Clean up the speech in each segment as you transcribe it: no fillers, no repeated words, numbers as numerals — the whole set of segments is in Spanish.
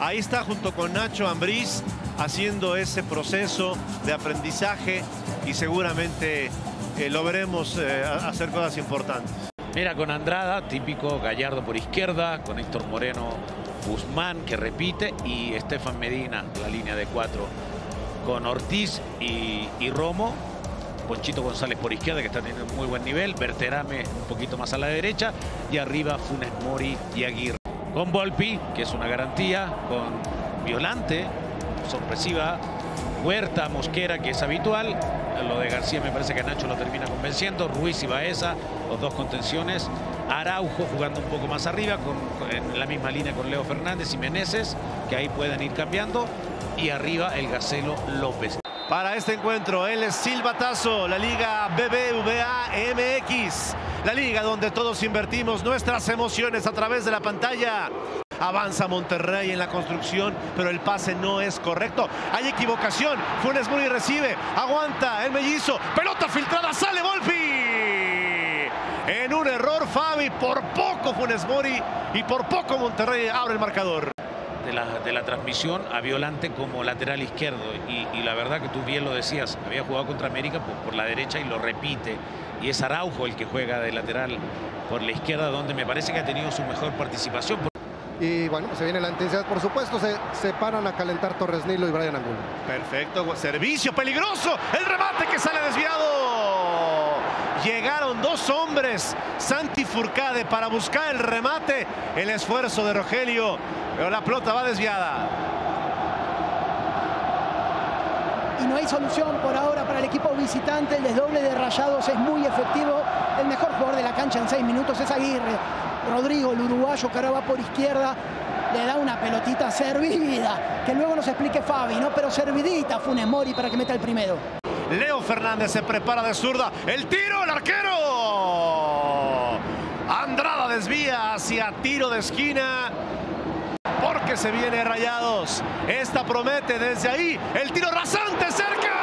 Ahí está junto con Nacho Ambriz haciendo ese proceso de aprendizaje y seguramente lo veremos hacer cosas importantes. Mira, con Andrada, típico Gallardo por izquierda, con Héctor Moreno, Guzmán que repite y Estefan Medina, la línea de 4, con Ortiz y Romo. Ponchito González por izquierda, que está teniendo muy buen nivel. Berterame un poquito más a la derecha. Y arriba Funes Mori y Aguirre. Con Volpi, que es una garantía. Con Violante, sorpresiva. Huerta, Mosquera, que es habitual. Lo de García me parece que Nacho lo termina convenciendo. Ruiz y Baeza, los dos contenciones. Araujo jugando un poco más arriba, en la misma línea con Leo Fernández y Meneses, que ahí pueden ir cambiando. Y arriba el Gacelo López. Para este encuentro, el silbatazo, la Liga BBVA MX. La liga donde todos invertimos nuestras emociones a través de la pantalla. Avanza Monterrey en la construcción, pero el pase no es correcto. Hay equivocación. Funes Mori recibe. Aguanta el mellizo. Pelota filtrada. Sale Volpi. En un error, Fabi. Por poco Funes Mori y por poco Monterrey abre el marcador. De la transmisión a Violante como lateral izquierdo. Y la verdad que tú bien lo decías. Había jugado contra América por la derecha y lo repite. Y es Araujo el que juega de lateral por la izquierda, donde me parece que ha tenido su mejor participación. Y bueno, se viene la intensidad, por supuesto. Se paran a calentar Torres Nilo y Brian Angulo. Perfecto, servicio peligroso. El remate que sale desviado. Llegaron dos hombres, Santi Furcade, para buscar el remate. El esfuerzo de Rogelio, pero la pelota va desviada. Y no hay solución por ahora para el equipo visitante. El desdoble de Rayados es muy efectivo. El mejor jugador de la cancha en 6 minutos es Aguirre. Rodrigo, el uruguayo, que ahora va por izquierda, le da una pelotita servida, que luego nos explique Fabi, ¿no? Pero servidita Funes Mori para que meta el primero. Leo Fernández se prepara de zurda. El tiro, el arquero. Andrada desvía hacia tiro de esquina. Porque se viene Rayados. Esta promete desde ahí. El tiro rasante cerca.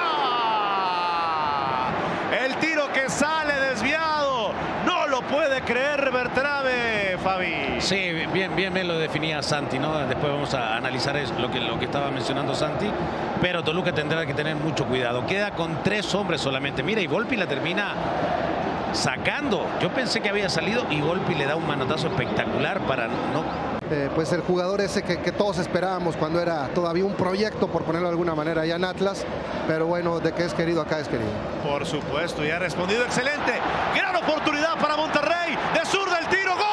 El tiro que sale desviado. No lo puede creer Berterame, Fabi. Sí, bien lo definía Santi, ¿no? Después vamos a analizar lo que estaba mencionando Santi. Pero Toluca tendrá que tener mucho cuidado. Queda con 3 hombres solamente. Mira, y Volpi la termina sacando. Yo pensé que había salido y Volpi le da un manotazo espectacular para no... Pues el jugador ese que todos esperábamos cuando era todavía un proyecto, por ponerlo de alguna manera, allá en Atlas. Pero bueno, de que es querido, acá es querido. Por supuesto, y ha respondido excelente. Gran oportunidad para Monterrey. De zurda el tiro. ¡Gol!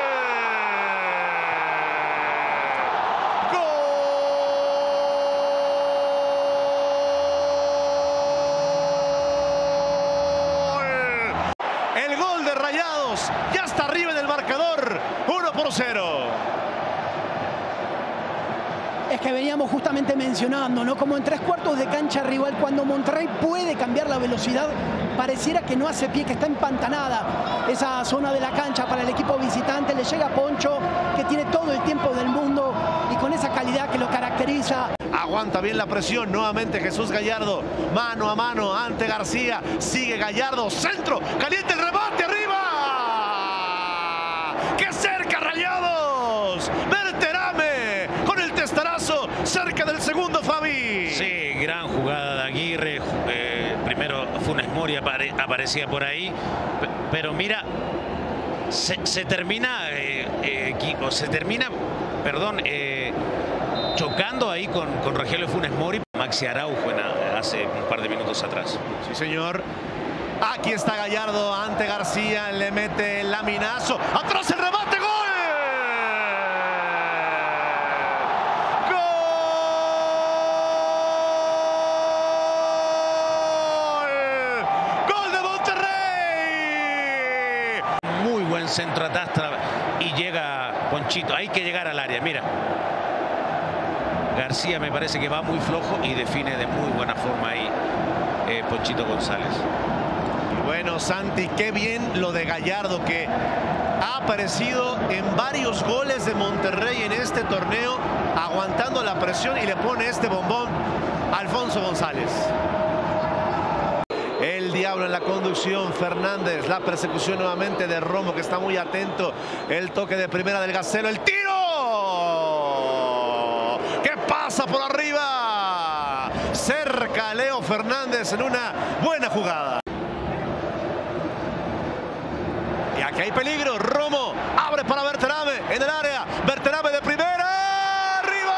El gol de Rayados ya está arriba en el marcador. 1-0. Es que veníamos justamente mencionando, ¿no? Como en 3/4 de cancha rival, cuando Monterrey puede cambiar la velocidad, pareciera que no hace pie, que está empantanada esa zona de la cancha para el equipo visitante. Le llega Poncho, que tiene todo el tiempo del mundo y con esa calidad que lo caracteriza. Aguanta bien la presión, nuevamente Jesús Gallardo, mano a mano ante García, sigue Gallardo, centro, caliente el remate, arriba, ¡qué cerca Rayados! Berterame con el testarazo, cerca del segundo, Fabi. Sí, gran jugada de Aguirre, primero Funes Mori aparecía por ahí, pero mira, se termina, chocando ahí con Rogelio Funes Mori, Maxi Araujo hace un par de minutos atrás. Sí, señor. Aquí está Gallardo ante García, le mete el laminazo. Atrás el remate, ¡gol! ¡Gol! ¡Gol de Monterrey! Muy buen centro atrás y llega Ponchito. Hay que llegar al área, mira. García me parece que va muy flojo y define de muy buena forma ahí Ponchito González. Y bueno, Santi, qué bien lo de Gallardo, que ha aparecido en varios goles de Monterrey en este torneo, aguantando la presión, y le pone este bombón a Alfonso González. El diablo en la conducción, Fernández, la persecución nuevamente de Romo, que está muy atento, el toque de primera del Gacelo, el tiro. que pasa por arriba. Cerca Leo Fernández en una buena jugada. Y aquí hay peligro. Romo abre para Berterame en el área. Berterame de primera. ¡Arriba!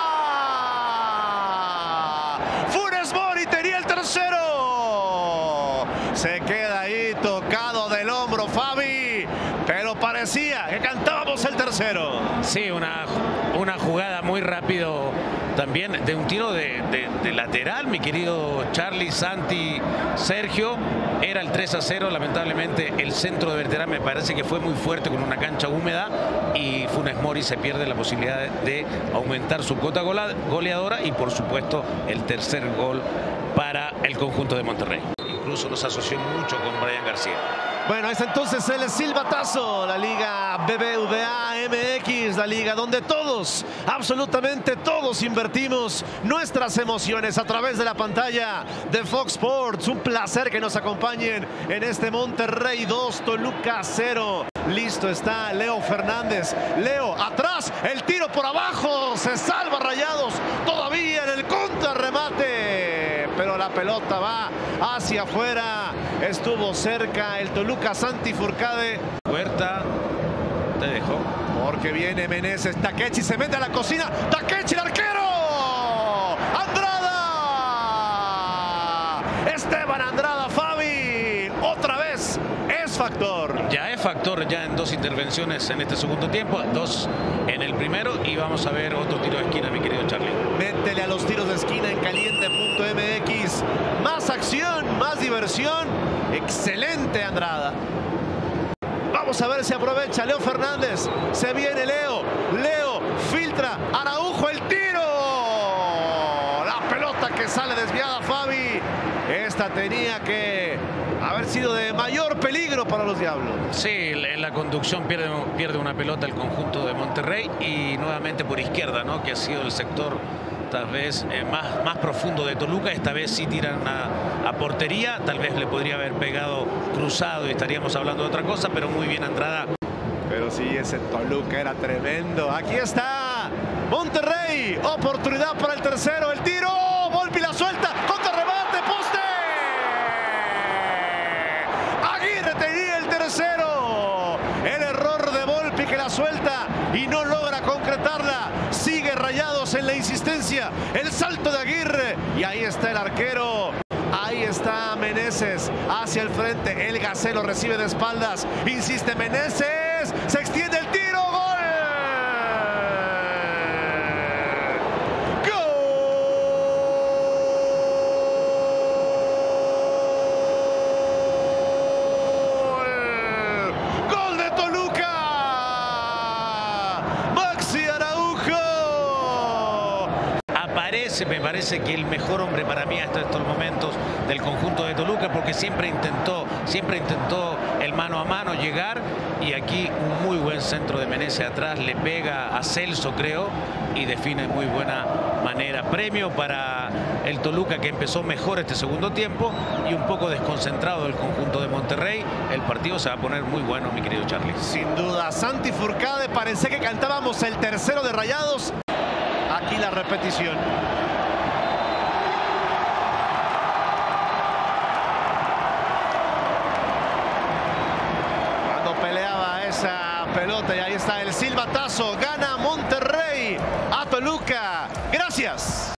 Funes Mori tenía el tercero. Se queda ahí tocado del hombro Fabi. Pero parecía que cantábamos el tercero. Sí, una jugada muy rápido también de un tiro de lateral, mi querido Charlie, Santi, Sergio. Era el 3-0, lamentablemente el centro de Berterame me parece que fue muy fuerte con una cancha húmeda y Funes Mori se pierde la posibilidad de aumentar su cuota goleadora y por supuesto el tercer gol para el conjunto de Monterrey. Incluso nos asoció mucho con Brian García. Bueno, es entonces el silbatazo, la Liga BBVA MX, la liga donde todos, absolutamente todos invertimos nuestras emociones a través de la pantalla de Fox Sports. Un placer que nos acompañen en este Monterrey 2, Toluca 0. Listo está Leo Fernández. Leo, atrás, el tiro por abajo, se salva Rayados, todavía en el contrarremate, pero la pelota va hacia afuera. Estuvo cerca el Toluca. Santi Furcade. Huerta, te dejo. Porque viene Meneses. Takechi se mete a la cocina. Takechi, el arquero. Andrada. Esteban Andrada, Fabi. Otra vez es factor. Ya es factor ya en dos intervenciones en este segundo tiempo. Dos en el primero. Y vamos a ver otro tiro de esquina, mi querido Charlie. Métele a los tiros de esquina en caliente.mx. Más acción, más diversión. Excelente Andrada. Vamos a ver si aprovecha Leo Fernández. Se viene Leo. Leo filtra. Araujo el tiro. La pelota que sale desviada, Fabi. Esta tenía que haber sido de mayor peligro para los Diablos. Sí, en la conducción pierde una pelota el conjunto de Monterrey y nuevamente por izquierda, ¿no? Que ha sido el sector tal vez más profundo de Toluca. Esta vez sí tiran a portería, tal vez le podría haber pegado cruzado y estaríamos hablando de otra cosa, pero muy bien Andrada. Pero sí, ese Toluca era tremendo. Aquí está Monterrey, oportunidad para el tercero, el tiro, Volpi la suelta, contrarremate, poste. Aguirre tenía el tercero. El error de Volpi que la suelta y no logra concretarla. Sigue Rayados en la insistencia. El salto de Aguirre. Y ahí está el arquero. Ahí está Meneses hacia el frente. El Gacelo recibe de espaldas. Insiste Meneses. Se extiende el tiro. ¡Gol! ¡Gol de Toluca! Maxi Araujo. Me parece que el mejor hombre para mí hasta estos momentos del conjunto de Toluca, porque siempre intentó el mano a mano llegar, y aquí un muy buen centro de Meneses atrás, le pega a Celso, creo, y define muy buena manera. Premio para el Toluca, que empezó mejor este segundo tiempo y un poco desconcentrado del conjunto de Monterrey. El partido se va a poner muy bueno, mi querido Charlie. Sin duda, Santi Furcade, parece que cantábamos el tercero de Rayados. Aquí la repetición. Cuando peleaba esa pelota, y ahí está el silbatazo. Gana Monterrey a Toluca. Gracias.